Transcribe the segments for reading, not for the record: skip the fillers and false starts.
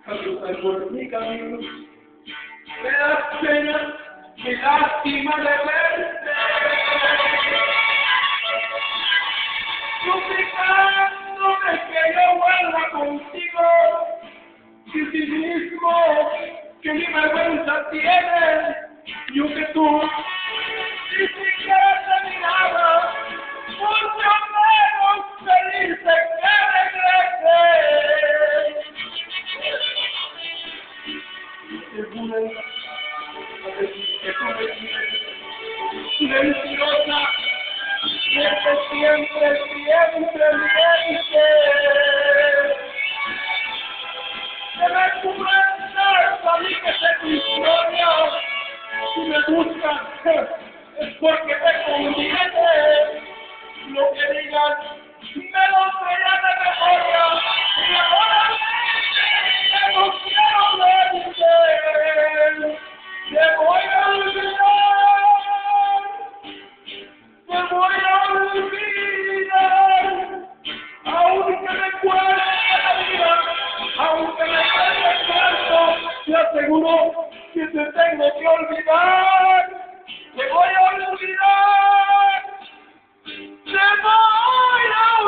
al cruzar por mi camino. Me das pena, me lástima de verte, suplicándome que yo vuelva contigo, y si mismo que mi vergüenza tienes, yo que tú ni siquiera te miraba, mucho menos feliz de que regreses. Seguro que tú me quieres, mentirosa, que siempre mientes. Que me cuentas a mí que sé tu historia, si me buscas es porque te conviene, lo que digas me lo traerá de memoria, y ahora que no quiero verte, te voy a olvidar, te voy a olvidar, aunque me cueste la vida, aunque me cueste tanto, te aseguro que te tengo que olvidar, te voy a olvidar, te voy a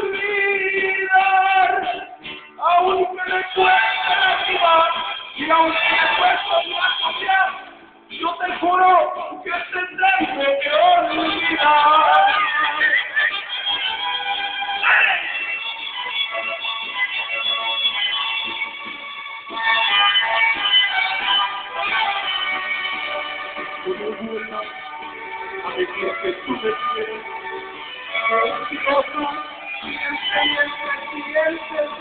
olvidar, aunque me cueste la vida y aunque me cueste la vida, yo te juro que te tengo que olvidar. A decir que tú me quieres, mentirosa, siempre.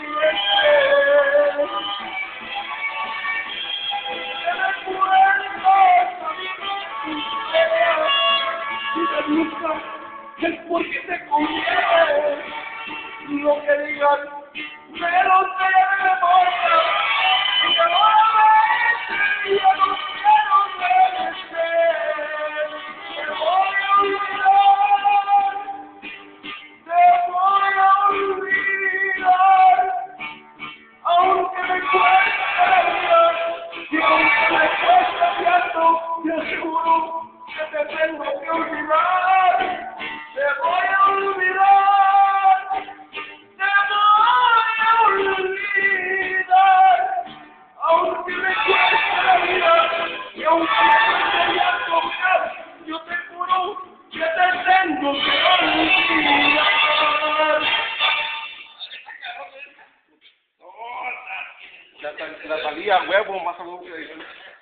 Que me cuentas a mí tu historia, si te gusta, es porque te conviene, lo que digas, me lo sé de memoria, y ahora yo no quiero merecer. Te voy a olvidar, aunque me cueste la vida, y aunque me cueste llanto, te aseguro que te tengo que olvidar, te voy a olvidar, te voy a olvidar, aunque me cueste la vida, y aunque me cueste llanto, yo te juro que te tengo que olvidar. La salida huevo más o menos.